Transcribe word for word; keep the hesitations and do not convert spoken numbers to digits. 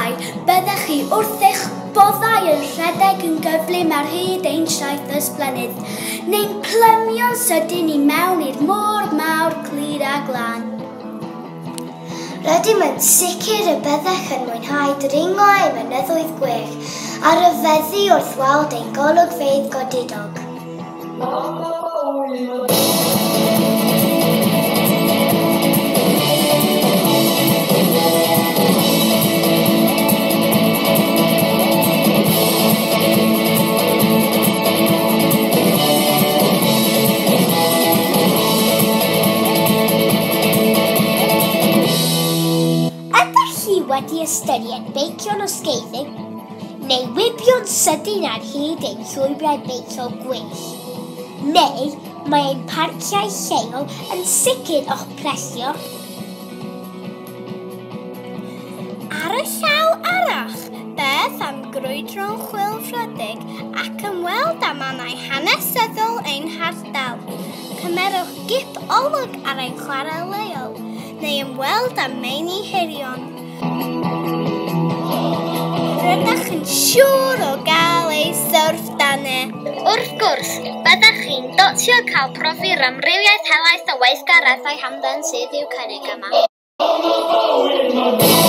ddau, byddech chi wrth eich boddau yn rhedeg yn gyflym ar hyd ein traeth ysblynydd, neu'n plymio sydyn i mewn i'r môr mawr clir a glân. Rydym yn sicr y byddech yn mwynhau dringo ei mynyddoedd gwech a rhyfeddu wrth weld ein golygfeydd godidog. Wedi ystyried beicion o sgeiddig, neu wibio'n sydyn ar hyd ein llwybrau beicio gwell. Neu mae ein parciau lleol yn sicr o'ch presio. Ar y llaw arall, beth am grwydro'n chwilfrydig ac ymweld am annau hanesyddol ein hardal. Cymerwch gip olwg ar ein chwarae leol, neu ymweld am meini hirion. Rydych yn siŵr o gael ei syrff dane. Wrth gwrs, byddech chi'n dotio cael profi'r amrywiaeth helaeth o weithgareddau hamdden sydd i'w cynnig yma.